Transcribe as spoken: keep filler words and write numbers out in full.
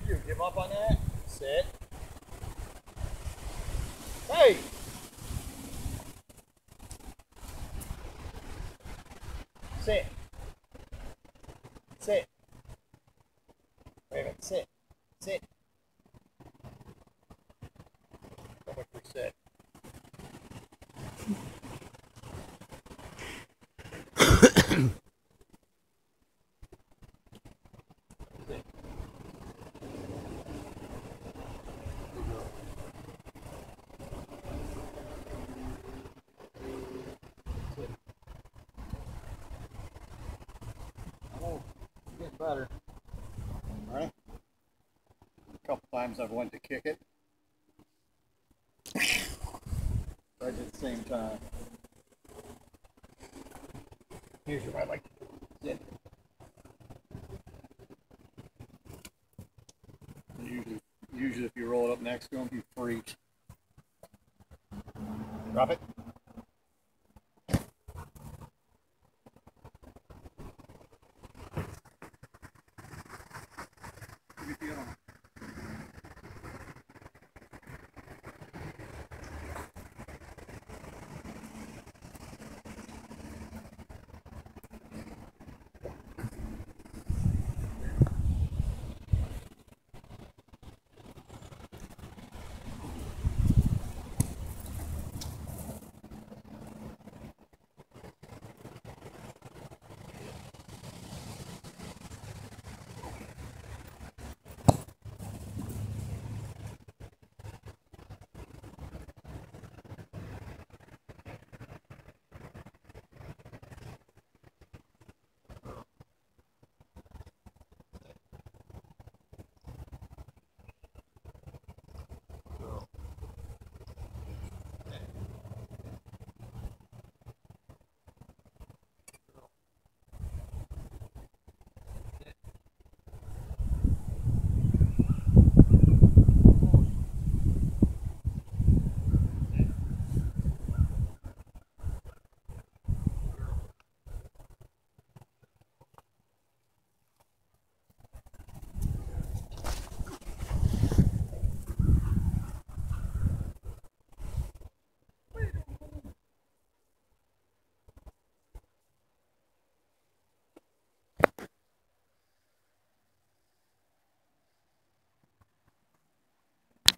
You give up on that? Sit. Hey! Sit. Sit. Wait a minute. Sit. Sit. Go back for sit. Oh, it's getting better. All right. A couple times I've went to kick it. Right at the same time. Here's what I like to do. Sit. Usually, usually if you roll it up next to him, he freaks. Drop it. Give me the other one.